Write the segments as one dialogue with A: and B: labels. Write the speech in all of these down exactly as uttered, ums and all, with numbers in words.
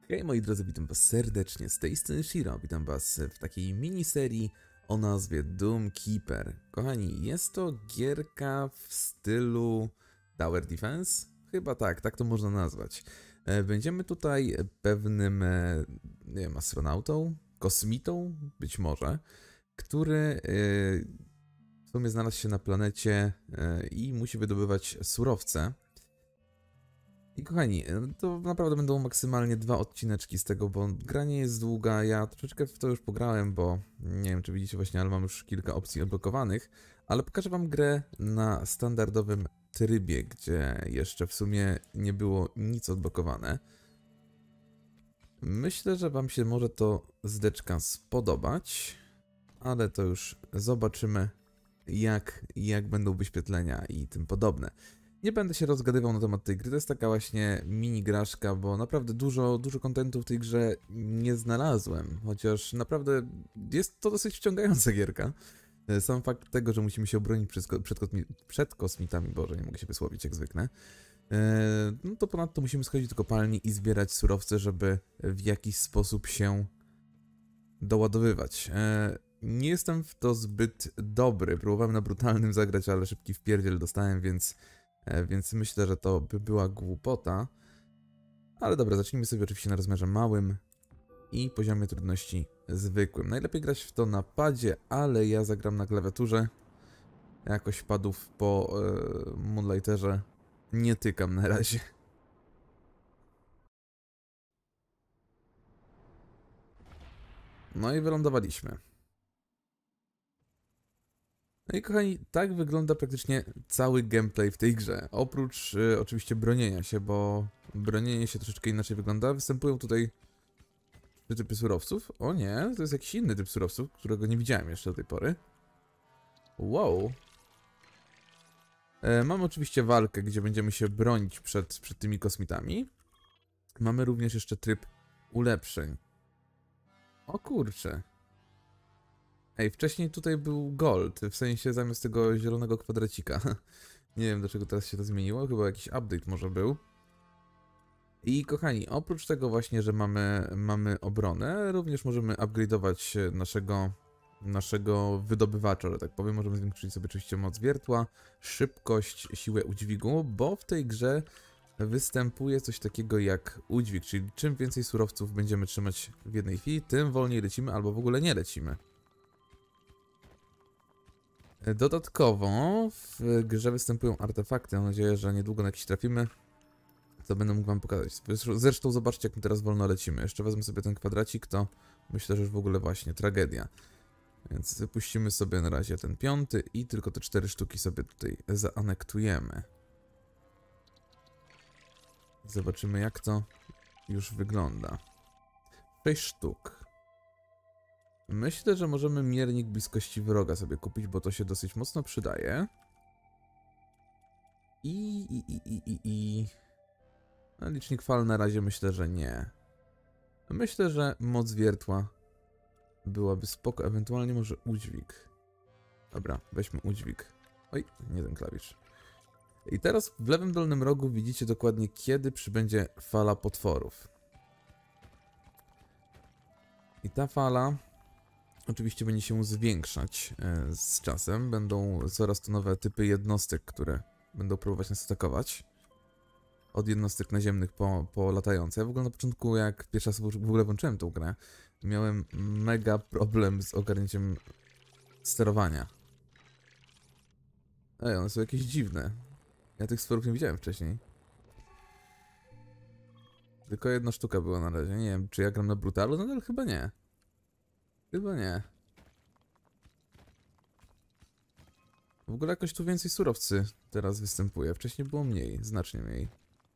A: Hej moi drodzy, witam was serdecznie, z tej strony Shiro, witam was w takiej miniserii o nazwie Doom Keeper. Kochani, jest to gierka w stylu Tower Defense? Chyba tak, tak to można nazwać. Będziemy tutaj pewnym, nie wiem, astronautą, kosmitą, być może, który w sumie znalazł się na planecie i musi wydobywać surowce. I kochani, to naprawdę będą maksymalnie dwa odcineczki z tego, bo gra nie jest długa, ja troszeczkę w to już pograłem, bo nie wiem czy widzicie właśnie, ale mam już kilka opcji odblokowanych, ale pokażę wam grę na standardowym trybie, gdzie jeszcze w sumie nie było nic odblokowane. Myślę, że wam się może to zdeczka spodobać, ale to już zobaczymy jak, jak będą wyświetlenia i tym podobne. Nie będę się rozgadywał na temat tej gry, to jest taka właśnie mini graszka, bo naprawdę dużo, dużo kontentu w tej grze nie znalazłem, chociaż naprawdę jest to dosyć wciągająca gierka. Sam fakt tego, że musimy się obronić przed, przed, przed kosmitami, boże, nie mogę się wysłowić jak zwykle, no to ponadto musimy schodzić do kopalni i zbierać surowce, żeby w jakiś sposób się doładowywać. Nie jestem w to zbyt dobry, próbowałem na brutalnym zagrać, ale szybki wpierdziel dostałem, więc... Więc myślę, że to by była głupota. Ale dobra, zacznijmy sobie oczywiście na rozmiarze małym i poziomie trudności zwykłym. Najlepiej grać w to na padzie, ale ja zagram na klawiaturze. Jakoś padów po e, Moonlighterze nie tykam na razie. No i wylądowaliśmy. No i kochani, tak wygląda praktycznie cały gameplay w tej grze. Oprócz y, oczywiście bronienia się, bo bronienie się troszeczkę inaczej wygląda. Występują tutaj trzy typy surowców. O nie, to jest jakiś inny typ surowców, którego nie widziałem jeszcze do tej pory. Wow. E, mamy oczywiście walkę, gdzie będziemy się bronić przed, przed tymi kosmitami. Mamy również jeszcze tryb ulepszeń. O kurczę. Ej, wcześniej tutaj był gold, w sensie zamiast tego zielonego kwadracika. Nie wiem, dlaczego teraz się to zmieniło, chyba jakiś update może był. I kochani, oprócz tego właśnie, że mamy, mamy obronę, również możemy upgrade'ować naszego, naszego wydobywacza, że tak powiem. Możemy zwiększyć sobie oczywiście moc wiertła, szybkość, siłę udźwigu, bo w tej grze występuje coś takiego jak udźwig, czyli czym więcej surowców będziemy trzymać w jednej chwili, tym wolniej lecimy albo w ogóle nie lecimy. Dodatkowo w grze występują artefakty, mam nadzieję, że niedługo na jakieś trafimy, to będę mógł wam pokazać. Zresztą zobaczcie jak my teraz wolno lecimy. Jeszcze wezmę sobie ten kwadracik, to myślę, że już w ogóle właśnie tragedia. Więc wypuścimy sobie na razie ten piąty i tylko te cztery sztuki sobie tutaj zaanektujemy. Zobaczymy jak to już wygląda. sześć sztuk. Myślę, że możemy miernik bliskości wroga sobie kupić, bo to się dosyć mocno przydaje. I... i, i, i, i, i... No, licznik fal na razie myślę, że nie. Myślę, że moc wiertła byłaby spoko, ewentualnie może udźwig. Dobra, weźmy udźwig. Oj, nie ten klawisz. I teraz w lewym dolnym rogu widzicie dokładnie kiedy przybędzie fala potworów. I ta fala... oczywiście będzie się zwiększać z czasem. Będą coraz to nowe typy jednostek, które będą próbować nas atakować. Od jednostek naziemnych po, po latające. Ja w ogóle na początku, jak pierwszy raz w ogóle włączyłem tą grę, miałem mega problem z ogarnięciem sterowania. Ej, one są jakieś dziwne. Ja tych stworów nie widziałem wcześniej. Tylko jedna sztuka była na razie. Nie wiem, czy ja gram na brutalu? No ale chyba nie. Chyba nie. W ogóle jakoś tu więcej surowcy teraz występuje. Wcześniej było mniej, znacznie mniej.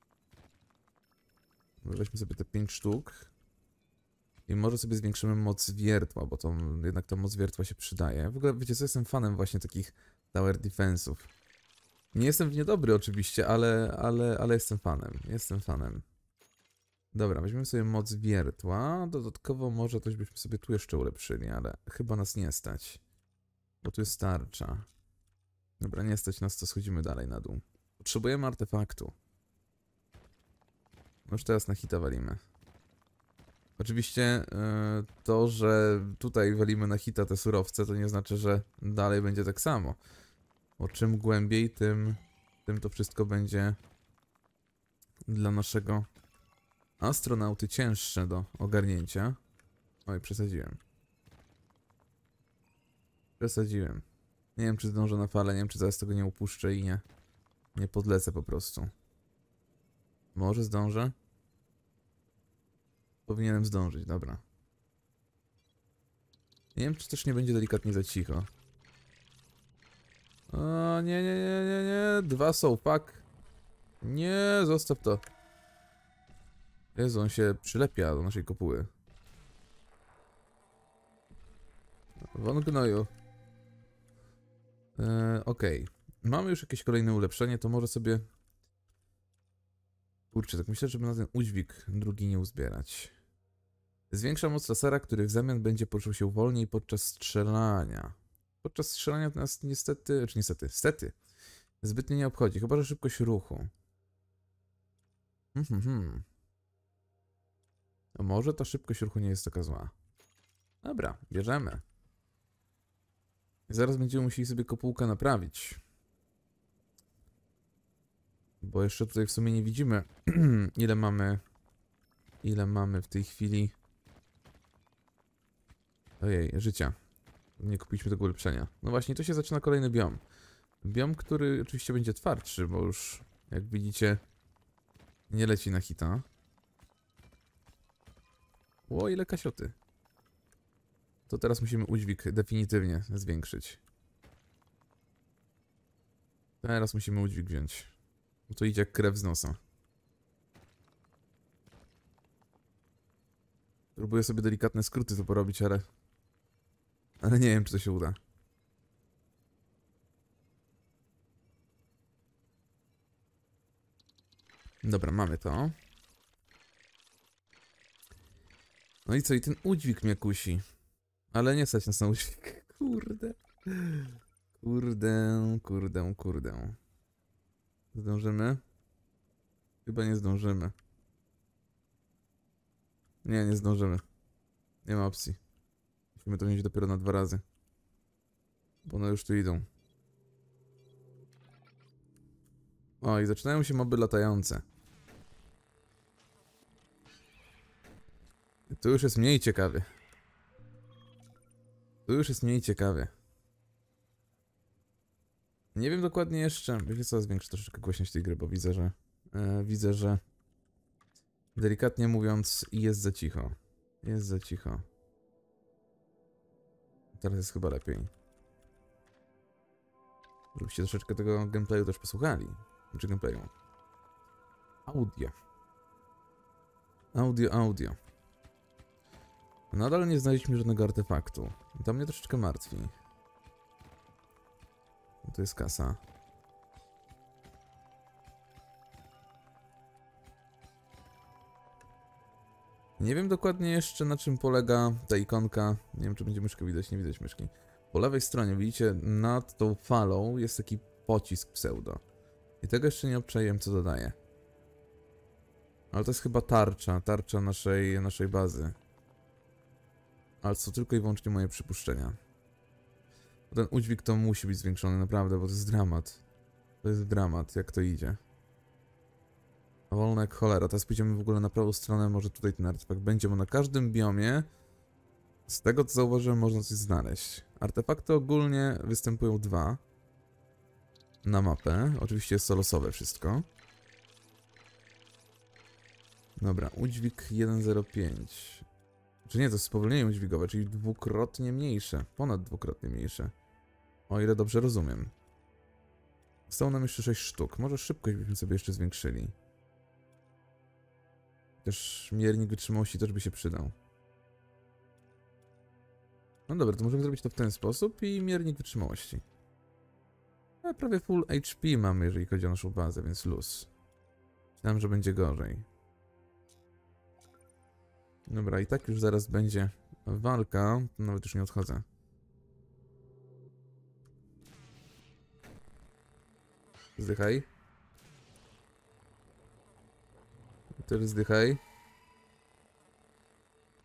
A: Weźmy sobie te pięć sztuk. I może sobie zwiększymy moc wiertła, bo to jednak ta moc wiertła się przydaje. W ogóle wiecie co, jestem fanem właśnie takich tower defense'ów. Nie jestem w nie dobry oczywiście, ale, ale, ale jestem fanem. Jestem fanem. Dobra, weźmiemy sobie moc wiertła. Dodatkowo może coś byśmy sobie tu jeszcze ulepszyli, ale chyba nas nie stać. Bo tu jest tarcza. Dobra, nie stać nas, to schodzimy dalej na dół. Potrzebujemy artefaktu. No już teraz na hita walimy. Oczywiście yy, to, że tutaj walimy na hita te surowce, to nie znaczy, że dalej będzie tak samo. Bo czym głębiej, tym, tym to wszystko będzie dla naszego astronauty cięższe do ogarnięcia. Oj, przesadziłem. Przesadziłem. Nie wiem, czy zdążę na falę, nie wiem, czy zaraz tego nie upuszczę i nie, nie podlecę po prostu. Może zdążę? Powinienem zdążyć, dobra. Nie wiem, czy też nie będzie delikatnie za cicho. O, nie, nie, nie, nie, nie. Dwa są, fuck. Nie, zostaw to. Jezu, on się przylepia do naszej kopuły. Won gnoju. Eee, Okej. Okay. Mamy już jakieś kolejne ulepszenie, to może sobie... Kurczę, tak myślę, żeby na ten udźwig drugi nie uzbierać. Zwiększa moc lasera, który w zamian będzie poczuł się wolniej podczas strzelania. Podczas strzelania to nas niestety, czy niestety, stety, zbytnio nie obchodzi, chyba że szybkość ruchu. Hmm, hmm. A może ta szybkość ruchu nie jest taka zła. Dobra, bierzemy. I zaraz będziemy musieli sobie kopułkę naprawić. Bo jeszcze tutaj w sumie nie widzimy, ile mamy, ile mamy w tej chwili. Ojej, życia. Nie kupiliśmy tego ulepszenia. No właśnie, to się zaczyna kolejny biom. Biom, który oczywiście będzie twardszy, bo już, jak widzicie, nie leci na hita. Ło, ile kasioty. To teraz musimy udźwig definitywnie zwiększyć. Teraz musimy udźwig wziąć. Bo to idzie jak krew z nosa. Próbuję sobie delikatne skróty to porobić, ale... Ale nie wiem, czy to się uda. Dobra, mamy to. No i co? I ten udźwig mnie kusi. Ale nie stać nas na udźwig. Kurde. Kurde, kurde, kurde. Zdążymy? Chyba nie zdążymy. Nie, nie zdążymy. Nie ma opcji. Musimy to wziąć dopiero na dwa razy. Bo one już tu idą. O, i zaczynają się moby latające. Tu już jest mniej ciekawie. Tu już jest mniej ciekawie. Nie wiem dokładnie jeszcze. Wiecie co, zwiększę troszeczkę głośność tej gry, bo widzę, że... E, widzę, że... Delikatnie mówiąc, jest za cicho. Jest za cicho. Teraz jest chyba lepiej. Żebyście troszeczkę tego gameplayu też posłuchali. Znaczy gameplayu. Audio. Audio, audio. Nadal nie znaleźliśmy żadnego artefaktu. To mnie troszeczkę martwi. To jest kasa. Nie wiem dokładnie jeszcze, na czym polega ta ikonka. Nie wiem, czy będzie myszkę widać, nie widać myszki. Po lewej stronie, widzicie, nad tą falą jest taki pocisk pseudo. I tego jeszcze nie obczaiłem, co dodaje. Ale to jest chyba tarcza, tarcza naszej, naszej bazy. Ale to tylko i wyłącznie moje przypuszczenia. Ten udźwig to musi być zwiększony, naprawdę, bo to jest dramat. To jest dramat, jak to idzie. A wolno jak cholera. Teraz pójdziemy w ogóle na prawą stronę, może tutaj ten artefakt będzie, bo na każdym biomie, z tego co zauważyłem, można coś znaleźć. Artefakty ogólnie występują dwa na mapę. Oczywiście jest to losowe wszystko. Dobra, udźwig jeden zero pięć. Czy nie, to jest spowolnienie udźwigowe, czyli dwukrotnie mniejsze. Ponad dwukrotnie mniejsze. O ile dobrze rozumiem. Zostało nam jeszcze sześć sztuk. Może szybkość byśmy sobie jeszcze zwiększyli. Też miernik wytrzymałości też by się przydał. No dobra, to możemy zrobić to w ten sposób i miernik wytrzymałości. A prawie full H P mamy, jeżeli chodzi o naszą bazę, więc luz. Myślałem, że będzie gorzej. Dobra, i tak już zaraz będzie walka. Nawet już nie odchodzę. Zdychaj. Też zdychaj.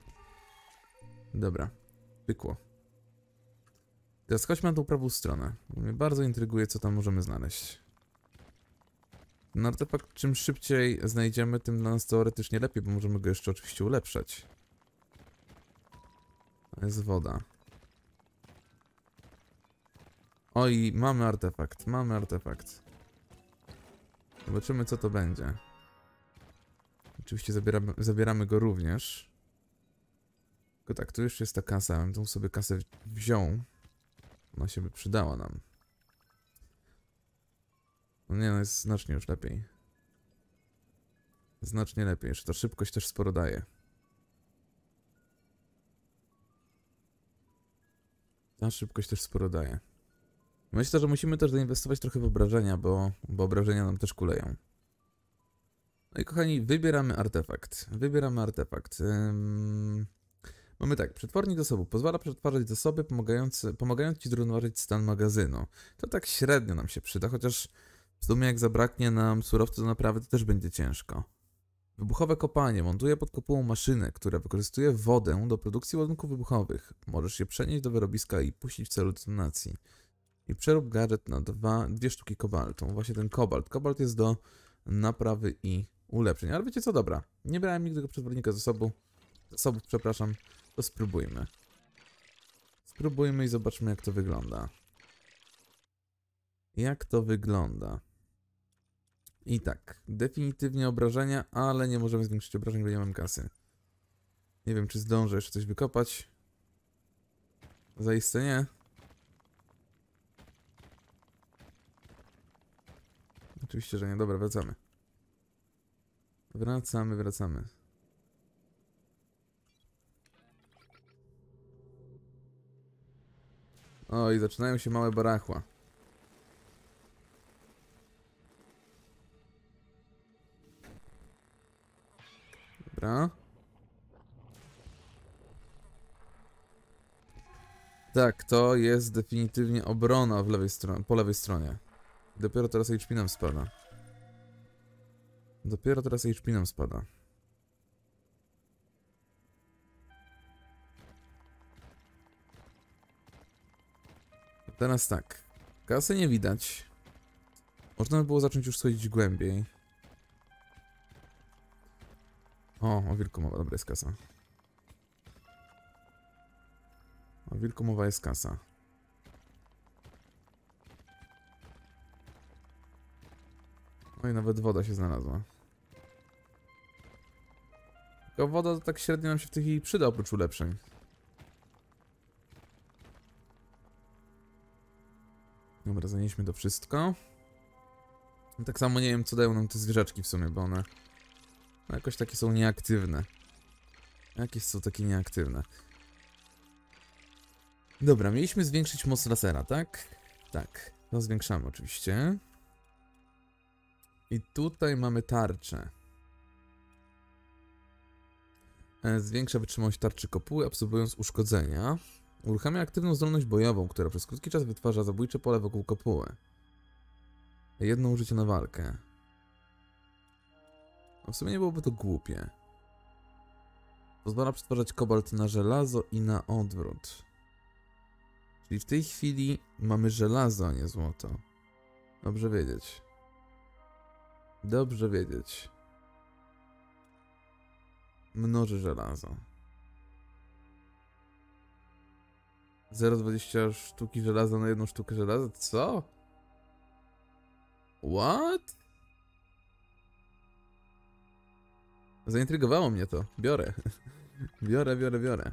A: Dobra, pykło. Teraz chodźmy na tą prawą stronę. Mnie bardzo intryguje, co tam możemy znaleźć. Ten artefakt czym szybciej znajdziemy, tym dla nas teoretycznie lepiej, bo możemy go jeszcze oczywiście ulepszać. To jest woda. Oj, mamy artefakt, mamy artefakt. Zobaczymy, co to będzie. Oczywiście zabieramy, zabieramy go również. Tylko tak, tu jeszcze jest ta kasa. Ja bym tą sobie kasę wziął. Ona się by przydała nam. No nie, no jest znacznie już lepiej. Znacznie lepiej. Jeszcze ta szybkość też sporo daje. Ta szybkość też sporo daje. Myślę, że musimy też zainwestować trochę w obrażenia, bo, bo obrażenia nam też kuleją. No i kochani, wybieramy artefakt. Wybieramy artefakt. Ym... Mamy tak, przetwornik zasobów. Pozwala przetwarzać zasoby, pomagając, pomagając ci zrównoważyć stan magazynu. To tak średnio nam się przyda, chociaż w sumie jak zabraknie nam surowca do naprawy, to też będzie ciężko. Wybuchowe kopalnie. Montuje pod kopułą maszynę, która wykorzystuje wodę do produkcji ładunków wybuchowych. Możesz się przenieść do wyrobiska i puścić w celu detonacji. I przerób gadżet na dwa, dwie sztuki kobaltu. Właśnie ten kobalt. Kobalt jest do naprawy i ulepszeń. Ale wiecie co, dobra. Nie brałem nigdy tego przetwornika zasobu. Zasobów, przepraszam. To spróbujmy. Spróbujmy i zobaczmy, jak to wygląda. Jak to wygląda. I tak, definitywnie obrażenia, ale nie możemy zwiększyć obrażeń, bo nie mam kasy. Nie wiem, czy zdążę jeszcze coś wykopać. Zaiste nie. Oczywiście, że nie. Dobra, wracamy. Wracamy, wracamy. O, i zaczynają się małe barachła. Dobra. Tak, to jest definitywnie obrona w lewej stronie, po lewej stronie. Dopiero teraz H P nam spada. Dopiero teraz H P nam spada. Teraz tak. Kasy nie widać. Można by było zacząć już schodzić głębiej. O, o wilku mowa. Dobra, jest kasa. O wilku mowa, jest kasa. No i nawet woda się znalazła. Tylko woda to tak średnio nam się w tej chwili przyda oprócz ulepszeń. Dobra, zanieśmy to wszystko. Tak samo nie wiem, co dają nam te zwierzaczki w sumie, bo one no jakoś takie są nieaktywne. Jakieś są takie nieaktywne. Dobra, mieliśmy zwiększyć moc lasera, tak? Tak, to zwiększamy oczywiście. I tutaj mamy tarczę. Zwiększa wytrzymałość tarczy kopuły, absorbując uszkodzenia. Uruchamia aktywną zdolność bojową, która przez krótki czas wytwarza zabójcze pole wokół kopuły. Jedno użycie na walkę. No w sumie nie byłoby to głupie. Pozwala przetwarzać kobalt na żelazo i na odwrót. Czyli w tej chwili mamy żelazo, a nie złoto. Dobrze wiedzieć. Dobrze wiedzieć. Mnoży żelazo. zero przecinek dwadzieścia sztuki żelaza na jedną sztukę żelaza? Co? What? Zaintrygowało mnie to. Biorę. Biorę, biorę, biorę.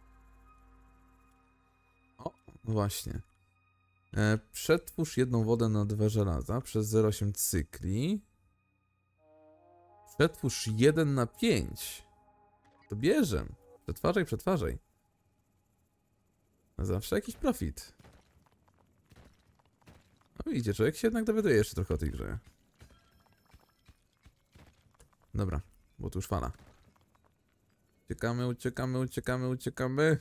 A: O, właśnie. E, przetwórz jedną wodę na dwa żelaza przez zero przecinek osiem cykli. Przetwórz jeden na pięć. To bierze. Przetwarzaj, przetwarzaj. Zawsze jakiś profit. No widzicie, człowiek się jednak dowiaduje jeszcze trochę o tej grze. Dobra, bo tu już fala. Uciekamy, uciekamy, uciekamy, uciekamy.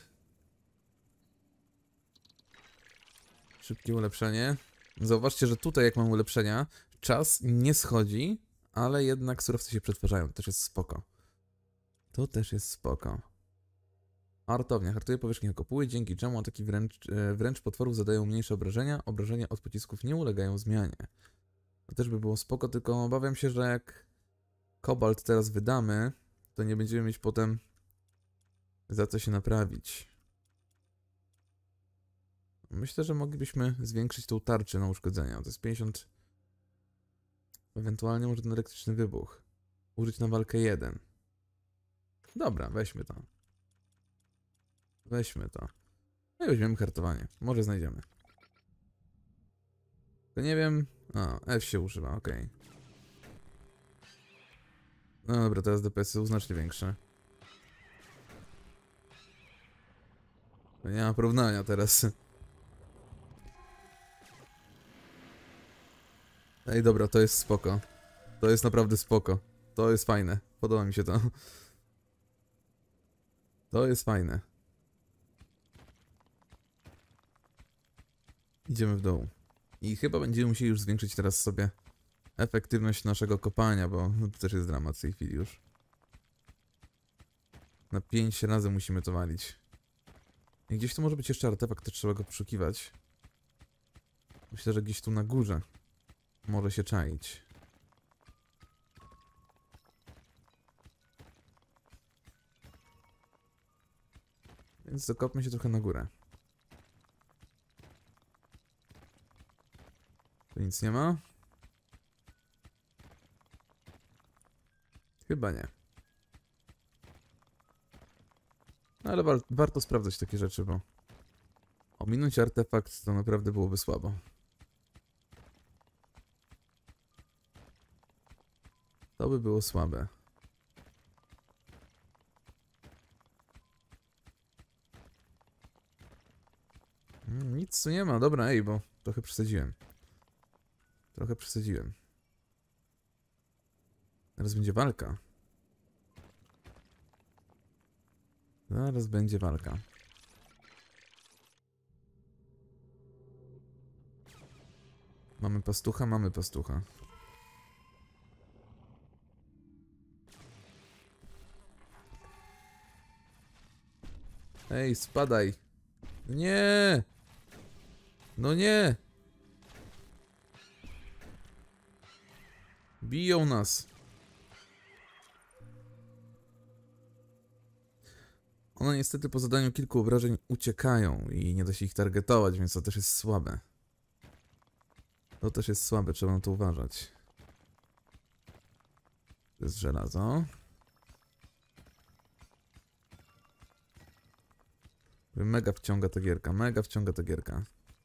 A: Szybkie ulepszenie. Zauważcie, że tutaj jak mam ulepszenia, czas nie schodzi, ale jednak surowce się przetwarzają. To też jest spoko. To też jest spoko. Hartownia. Hartuje powierzchnię kopuły, dzięki czemu ataki wręcz, wręcz potworów zadają mniejsze obrażenia. Obrażenia od pocisków nie ulegają zmianie. To też by było spoko, tylko obawiam się, że jak kobalt teraz wydamy, to nie będziemy mieć potem za co się naprawić. Myślę, że moglibyśmy zwiększyć tą tarczę na uszkodzenia. To jest pięćdziesiąt... Ewentualnie może ten elektryczny wybuch. Użyć na walkę jeden. Dobra, weźmy to. Weźmy to. No i weźmiemy kartowanie. Może znajdziemy. To nie wiem... A, F się używa, ok. No dobra, teraz D P S są znacznie większe. To nie ma porównania teraz. Ej, dobra, to jest spoko. To jest naprawdę spoko. To jest fajne. Podoba mi się to. To jest fajne. Idziemy w dół. I chyba będziemy musieli już zwiększyć teraz sobie efektywność naszego kopania, bo to też jest dramat w tej chwili już. Na pięć razy musimy to walić. I gdzieś tu może być jeszcze artefakt, to trzeba go poszukiwać. Myślę, że gdzieś tu na górze może się czaić. Więc zakopmy się trochę na górę. Tu nic nie ma? Chyba nie. No ale war warto sprawdzać takie rzeczy, bo ominąć artefakt to naprawdę byłoby słabo. To by było słabe. Mm, nic tu nie ma. Dobra, ej, bo trochę przesadziłem. Trochę przesadziłem. Teraz będzie walka. Zaraz będzie walka. Mamy pastucha? Mamy pastucha. Ej, spadaj. Nie! No nie! Biją nas. One niestety po zadaniu kilku obrażeń uciekają i nie da się ich targetować, więc to też jest słabe. To też jest słabe, trzeba na to uważać. To jest żelazo. Mega wciąga ta gierka, mega wciąga ta gierka.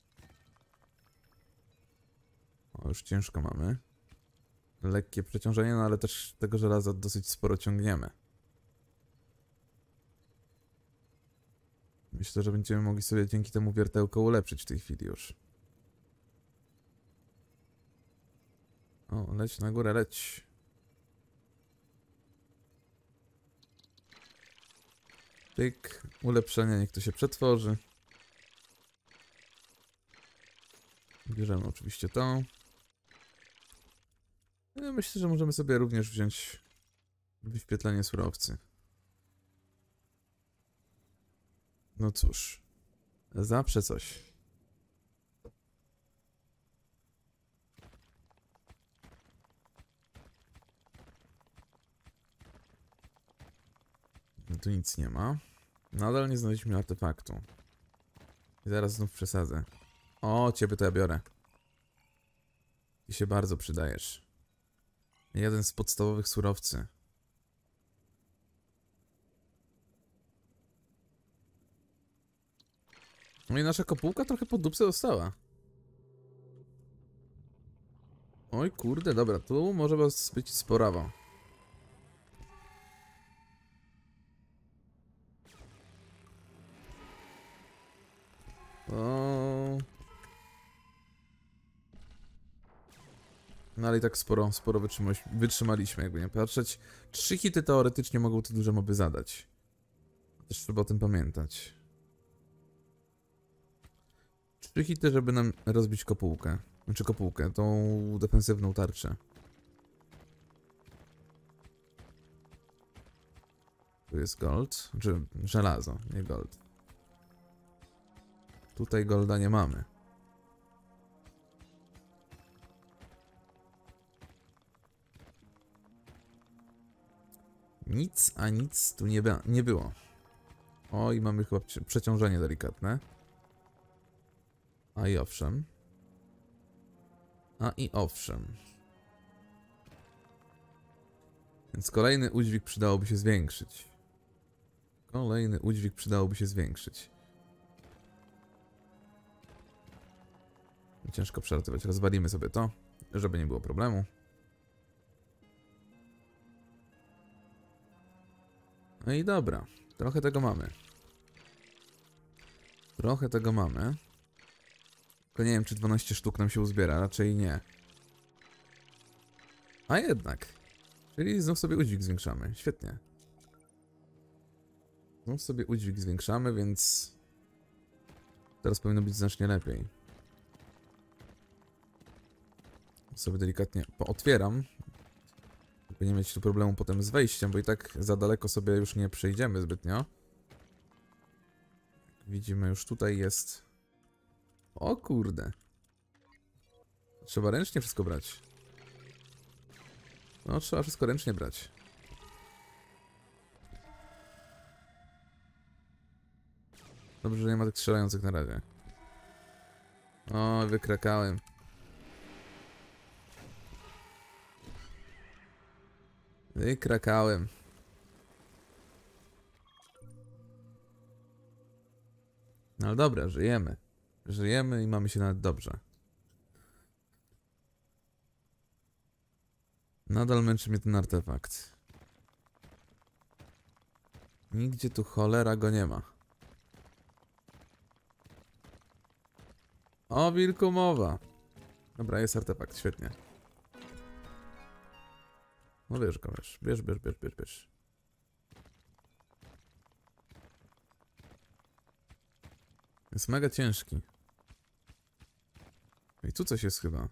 A: O, już ciężko mamy. Lekkie przeciążenie, no ale też tego żelaza dosyć sporo ciągniemy. Myślę, że będziemy mogli sobie dzięki temu wiertełko ulepszyć w tej chwili już. O, leć na górę, leć. Pyk, ulepszenie, niech to się przetworzy. Bierzemy oczywiście to. Ja myślę, że możemy sobie również wziąć wyświetlenie surowcy. No cóż, zawsze coś. No tu nic nie ma. Nadal nie znaleźliśmy artefaktu. I zaraz znów przesadzę. O, ciebie to ja biorę. Ty się bardzo przydajesz. Jeden z podstawowych surowcy. No i nasza kopułka trochę pod dupce została. Oj kurde, dobra, tu może was być sporawo. O. No ale i tak sporo, sporo wytrzymaliśmy, wytrzymaliśmy, jakby nie patrzeć. Trzy hity teoretycznie mogą te duże moby zadać. Też trzeba o tym pamiętać. Trzy hity, żeby nam rozbić kopułkę. Znaczy kopułkę, tą defensywną tarczę. Tu jest gold, czy żelazo, nie gold. Tutaj golda nie mamy. Nic, a nic tu nie, nie było. O, i mamy chyba przeciążenie delikatne. A i owszem. A i owszem. Więc kolejny udźwig przydałoby się zwiększyć. Kolejny udźwig przydałoby się zwiększyć. Ciężko przeartywać. Rozwalimy sobie to, żeby nie było problemu. No i dobra. Trochę tego mamy. Trochę tego mamy. Tylko nie wiem, czy dwanaście sztuk nam się uzbiera. Raczej nie. A jednak. Czyli znów sobie udźwig zwiększamy. Świetnie. Znów sobie udźwig zwiększamy, więc... Teraz powinno być znacznie lepiej. Sobie delikatnie pootwieram. Żeby nie mieć tu problemu potem z wejściem, bo i tak za daleko sobie już nie przejdziemy zbytnio. Jak widzimy, już tutaj jest... O kurde. Trzeba ręcznie wszystko brać. No, trzeba wszystko ręcznie brać. Dobrze, że nie ma tych strzelających na razie. O, wykrakałem. Wykrakałem. No ale dobra, żyjemy. Żyjemy i mamy się nawet dobrze. Nadal męczy mnie ten artefakt. Nigdzie tu cholera go nie ma. O wilku mowa. Dobra, jest artefakt, świetnie. No bierz go, bierz, bierz, bierz, bierz, bierz, bierz. Jest mega ciężki. I tu coś jest chyba.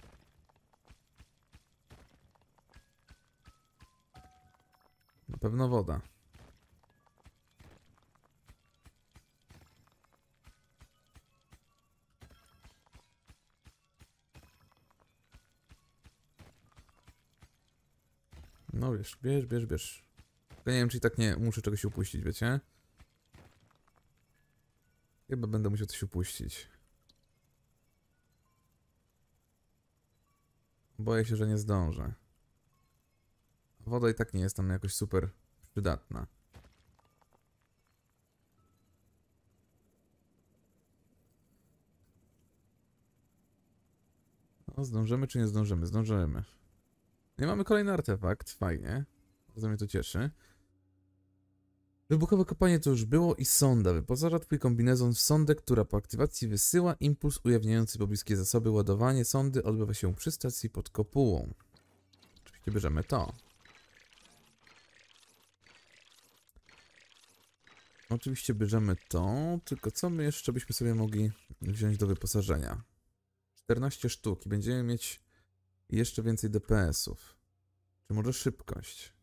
A: Na pewno woda. No wiesz, bierz, bierz, bierz. Tylko nie wiem, czy i tak nie muszę czegoś upuścić, wiecie? Chyba będę musiał coś upuścić. Boję się, że nie zdążę. Woda i tak nie jest tam jakoś super przydatna. No, zdążymy czy nie zdążymy? Zdążymy. No i mamy kolejny artefakt, fajnie. Bardzo mnie to cieszy. Wybuchowe kopanie to już było i sonda. Wyposaża twój kombinezon w sondę, która po aktywacji wysyła impuls ujawniający pobliskie zasoby. Ładowanie sondy odbywa się przy stacji pod kopułą. Oczywiście bierzemy to. Oczywiście bierzemy to, tylko co my jeszcze byśmy sobie mogli wziąć do wyposażenia? czternaście sztuk i będziemy mieć jeszcze więcej D P S-ów. Czy może szybkość?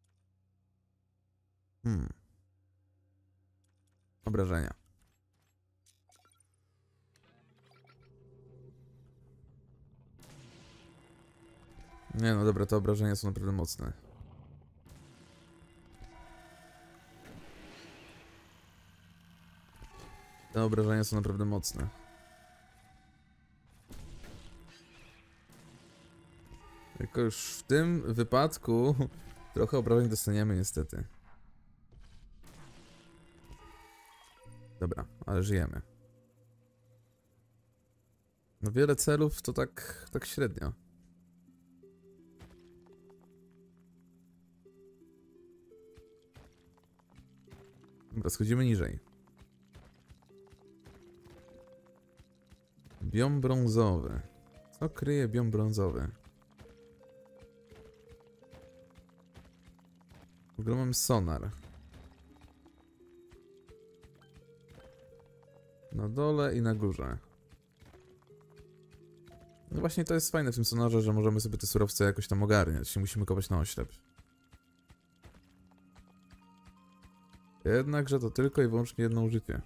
A: Hmm. Obrażenia. Nie no dobra, te obrażenia są naprawdę mocne. Te obrażenia są naprawdę mocne. Tylko już w tym wypadku trochę obrażeń dostaniemy niestety. Dobra, ale żyjemy. No wiele celów to tak, tak średnio. Dobra, schodzimy niżej. Biom brązowy. Co kryje biom brązowy? W ogóle mam sonar. Na dole i na górze. No właśnie to jest fajne w tym sonarze, że możemy sobie te surowce jakoś tam ogarniać. Nie musimy kopać na oślep. Jednakże to tylko i wyłącznie jedno użycie.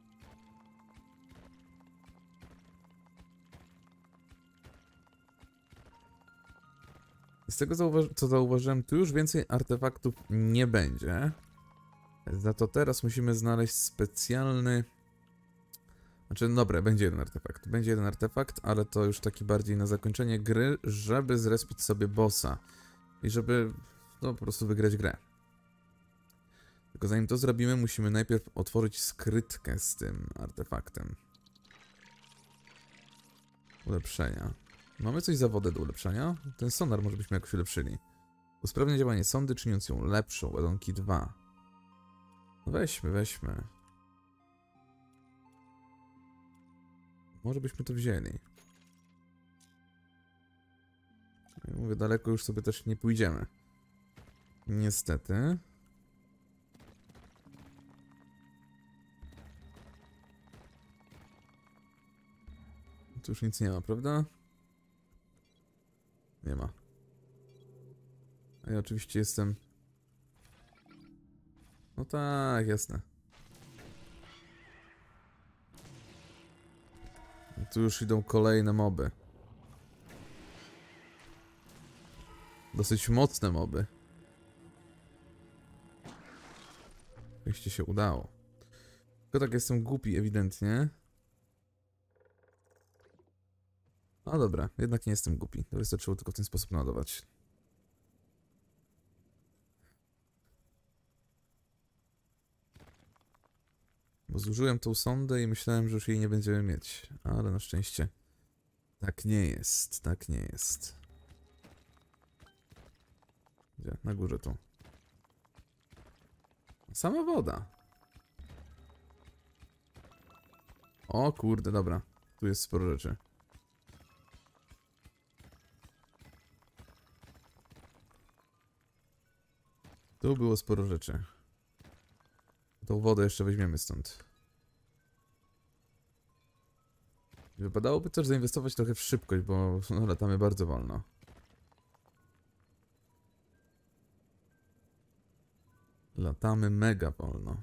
A: Z tego co zauważyłem, tu już więcej artefaktów nie będzie. Za to teraz musimy znaleźć specjalny... Znaczy, dobra, będzie jeden artefakt. Będzie jeden artefakt, ale to już taki bardziej na zakończenie gry, żeby zrespić sobie bossa. I żeby, no, po prostu wygrać grę. Tylko zanim to zrobimy, musimy najpierw otworzyć skrytkę z tym artefaktem. Ulepszenia. Mamy coś za wodę do ulepszenia? Ten sonar może byśmy jakoś ulepszyli. Usprawnia działanie sondy, czyniąc ją lepszą. Ładunki dwa. No weźmy, weźmy. Może byśmy to wzięli. Ja mówię, daleko już sobie też nie pójdziemy. Niestety. Tu już nic nie ma, prawda? Nie ma. A ja oczywiście jestem... No tak, jasne. Tu już idą kolejne moby. Dosyć mocne moby. Jeśli się udało. Tylko tak jestem głupi ewidentnie. No dobra, jednak nie jestem głupi. To wystarczyło tylko w ten sposób naładować. Bo zużyłem tą sondę i myślałem, że już jej nie będziemy mieć. Ale na szczęście tak nie jest, tak nie jest. Gdzie? Na górze tu. Sama woda. O kurde, dobra. Tu jest sporo rzeczy. Tu było sporo rzeczy. Tą wodę jeszcze weźmiemy stąd. Wypadałoby też zainwestować trochę w szybkość, bo no, latamy bardzo wolno. Latamy mega wolno.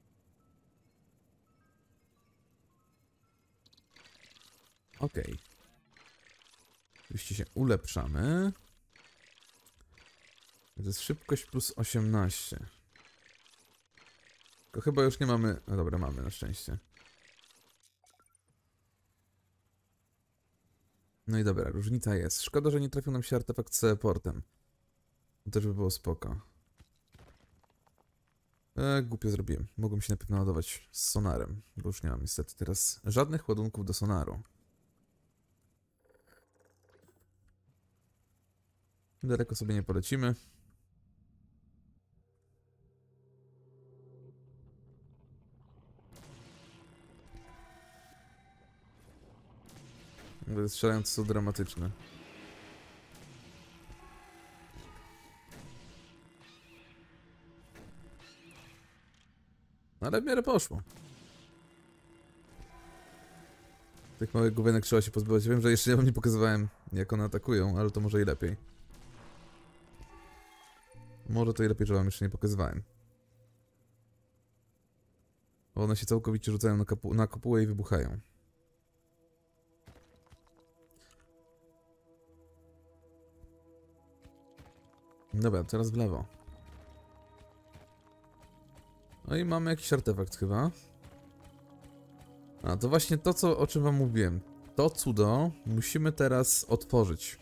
A: Okej. Okay. Oczywiście się ulepszamy. To jest szybkość plus osiemnaście. Tylko chyba już nie mamy... No dobra, mamy na szczęście. No i dobra, różnica jest. Szkoda, że nie trafił nam się artefakt z teleportem. To też by było spoko. E, głupio zrobiłem. Mogłem się najpierw naładować z sonarem, bo już nie mam niestety teraz żadnych ładunków do sonaru. Daleko sobie nie polecimy. Strzelając są dramatyczne. Ale w miarę poszło. Tych małych główek trzeba się pozbywać. Wiem, że jeszcze wam nie pokazywałem, jak one atakują, ale to może i lepiej. Może to i lepiej, że wam jeszcze nie pokazywałem. Bo one się całkowicie rzucają na, kapu na kopułę i wybuchają. Dobra, teraz w lewo. No i mamy jakiś artefakt chyba. A to właśnie to, co, o czym wam mówiłem. To cudo musimy teraz otworzyć.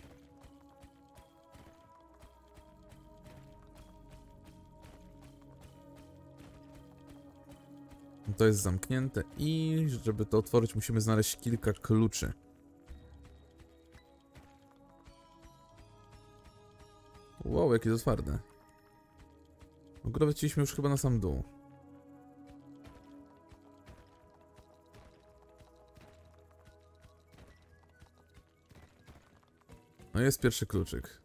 A: To jest zamknięte i żeby to otworzyć, musimy znaleźć kilka kluczy. Wow, jakie to twarde. W ogóle wróciliśmy już chyba na sam dół. No jest pierwszy kluczyk.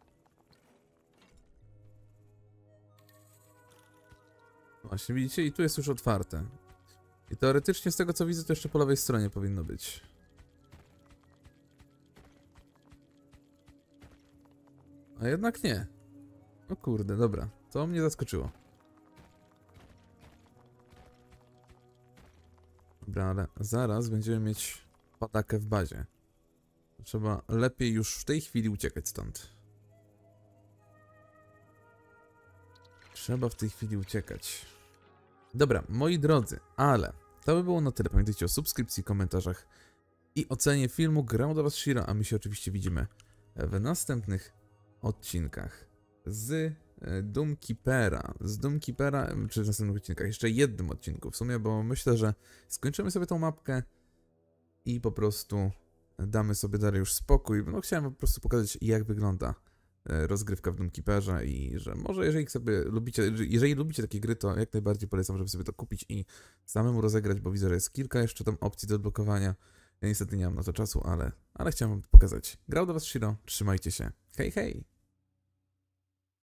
A: Właśnie widzicie, i tu jest już otwarte. I teoretycznie z tego co widzę, to jeszcze po lewej stronie powinno być. A jednak nie. O kurde, dobra. To mnie zaskoczyło. Dobra, ale zaraz będziemy mieć patakę w bazie. Trzeba lepiej już w tej chwili uciekać stąd. Trzeba w tej chwili uciekać. Dobra, moi drodzy, ale to by było na tyle. Pamiętajcie o subskrypcji, komentarzach i ocenie filmu. Grał do was Shiro, a my się oczywiście widzimy w następnych odcinkach z Doom Keepera. Z Doom Keepera, czy w następnych odcinkach, jeszcze jednym odcinku w sumie, bo myślę, że skończymy sobie tą mapkę i po prostu damy sobie dalej już spokój. No chciałem po prostu pokazać, jak wygląda rozgrywka w Doom Keeperze i że może jeżeli sobie lubicie, jeżeli lubicie takie gry, to jak najbardziej polecam, żeby sobie to kupić i samemu rozegrać, bo widzę, że jest kilka jeszcze tam opcji do odblokowania. Ja niestety nie mam na to czasu, ale, ale chciałem wam pokazać. Grał do was Shiro, trzymajcie się. Hej, hej!